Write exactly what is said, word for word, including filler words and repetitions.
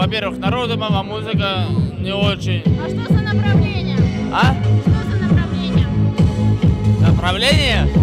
во-первых, народная музыка не очень. А что за направление? А? Что за направление? Направление?